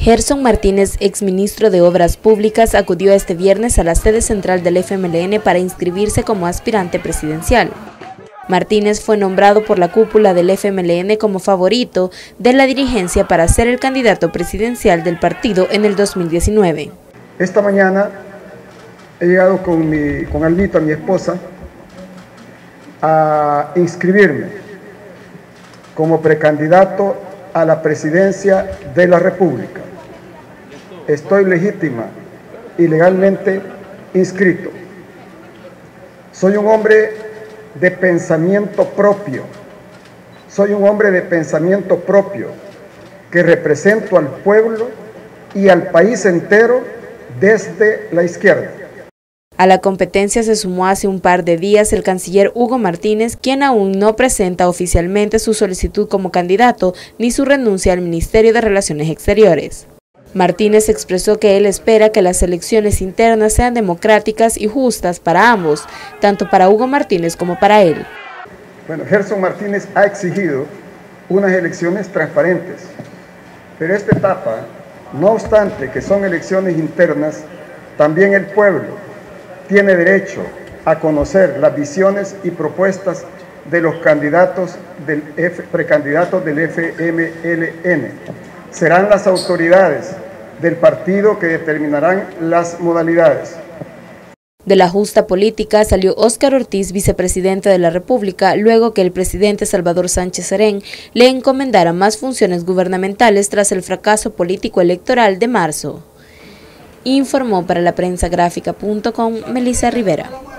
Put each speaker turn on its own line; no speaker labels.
Gerson Martínez, exministro de Obras Públicas, acudió este viernes a la sede central del FMLN para inscribirse como aspirante presidencial. Martínez fue nombrado por la cúpula del FMLN como favorito de la dirigencia para ser el candidato presidencial del partido en el 2019.
Esta mañana he llegado con Almita, mi esposa, a inscribirme como precandidato a la presidencia de la República. Estoy legítima y legalmente inscrito. Soy un hombre de pensamiento propio. Soy un hombre de pensamiento propio que represento al pueblo y al país entero desde la izquierda.
A la competencia se sumó hace un par de días el canciller Hugo Martínez, quien aún no presenta oficialmente su solicitud como candidato ni su renuncia al Ministerio de Relaciones Exteriores. Martínez expresó que él espera que las elecciones internas sean democráticas y justas para ambos, tanto para Hugo Martínez como para él.
Bueno, Gerson Martínez ha exigido unas elecciones transparentes, pero esta etapa, no obstante que son elecciones internas, también el pueblo tiene derecho a conocer las visiones y propuestas de los precandidatos del FMLN. Serán las autoridades del partido que determinarán las modalidades.
De la justa política salió Óscar Ortiz, vicepresidente de la República, luego que el presidente Salvador Sánchez Serén le encomendara más funciones gubernamentales tras el fracaso político electoral de marzo. Informó para la prensagráfica.com Melissa Rivera.